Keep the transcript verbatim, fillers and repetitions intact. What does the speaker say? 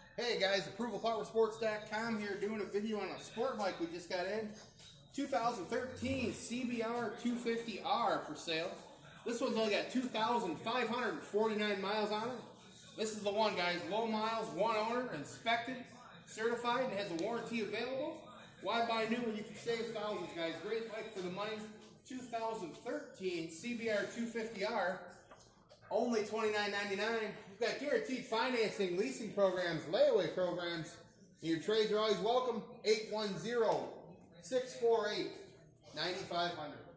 Hey guys, approval power sports dot com here doing a video on a sport bike we just got in. two thousand thirteen C B R two fifty R for sale. This one's only got two thousand five hundred forty-nine miles on it. This is the one, guys. Low miles, one owner, inspected, certified, and has a warranty available. Why buy new when you can save thousands, guys? Great bike for the money. two thousand thirteen C B R two fifty R. Only twenty-nine ninety-nine. You've got guaranteed financing, leasing programs, layaway programs. Your trades are always welcome. eight one zero, six four eight, nine five zero zero.